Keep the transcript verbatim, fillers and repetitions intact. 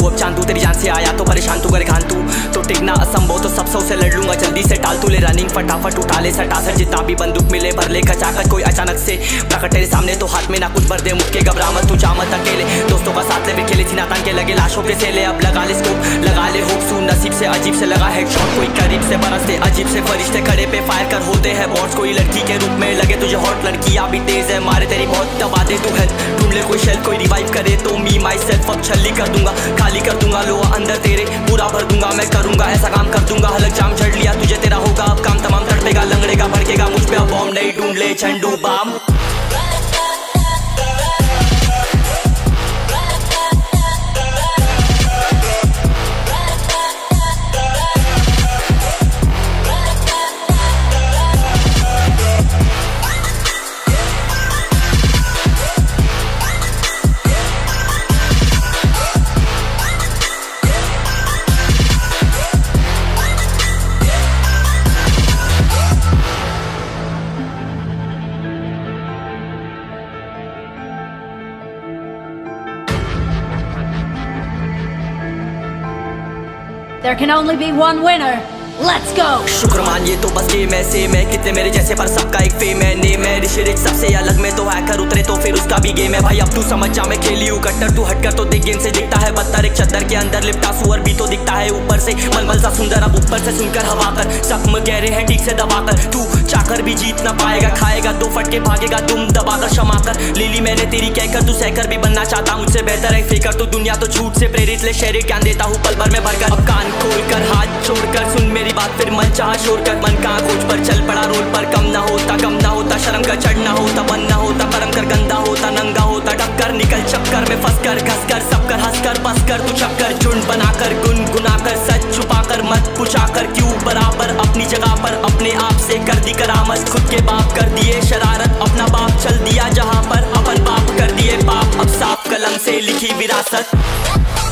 तू अब चांद तू तेरी जान से आया तो परेशान तू करे खान तू तो टिकना असंभव तो सब सौ से लड़ लूंगा जल्दी से टाल तू ले रनिंग फटाफट उठा ले सटासट जितना भी बंदूक मिले भर ले कचाकच कोई अचानक से प्रकट तेरे सामने तो हाथ में ना कुछ भर दे मुक्के घबरा मत तू जा मत अकेले दोस्तों का साथ ले खेले थी नातान के लगे लाशों के सेले अब लगा ले स्कोप लगा ले होप सू नसीब से अजीब से लगा हेडशॉट कोई करीब से बरसते अजीब से फरिश्ते खड़े पे फायर कर होते हैं बॉट्स कोई लड़की के रूप में लगे तुझे हॉट लड़कियां भी तेज है मारे तेरी बहुत दबा दे तू हेल्थ ढूंढ ले कोई शेल कोई रिवाइव करे तो मी माई सेल्फ अब छल्ली कर दूंगा खाली कर दूंगा लो अंदर तेरे पूरा भर दूंगा मैं करूंगा ऐसा काम कर दूंगा हलक जाम चढ़ लिया तुझे तेरा होगा अब काम तमाम तड़पेगा लंगड़ेगा भड़केगा मुझ पे अब बॉम्ब नहीं ढूंढ ले Zandu balm. There can only be one winner. Let's go! शुक्र मान ये तो बस गेम ऐसे मैं कितने मेरे जैसे पर सबका एक फेम है नेम है ऋषि रिच सबसे अलग में तो हैकर उतरे तो फिर उसका भी गेम है भाई अब तू समझ जा मैं खेली हूँ कट्टर तू हटकर तो देख गेम से दिखता है बत्तर एक चद्दर के अंदर लिपटा सुअर भी तो दिखता है ऊपर से मलमल सा सुंदर अब ऊपर से सुनकर हवा कर जख्म गहरे हैं ठीक से दबाकर तू चाकर भी जीत ना पाएगा खाएगा दो फटके भागेगा तुम दबाकर क्षमा कर ले ली मैंने तेरी कहकर तू सहकर भी बनना चाहता मुझसे बेहतर है फेकर तू दुनिया तो झूठ से प्रेरित ले शेर ज्ञान देता हूँ पल भर में भरकर अब कान खोल कर हाथ छोड़कर सुन मेरी बात फिर मन चाह शोर कर मन कहाँ खोज पर चल पड़ा रोल पर कम ना होता कम ना होता शर्म का चढ़ना होता बनना होता कर्म कर गंदा होता नंगा होता टक्कर निकल चक्कर में फंस कर घस कर सब कर हंस कर बस कर तू चक्कर झुंड बनाकर गुनगुना कर सच छुपा कर मत पूछा कर क्यों बराबर अपनी जगह पर अपने आप से कर दी करामत खुद के बाप कर दिए शरारत अपना बाप चल दिया जहाँ पर अपन बाप कर दिए बाप अब साफ कलम से लिखी विरासत।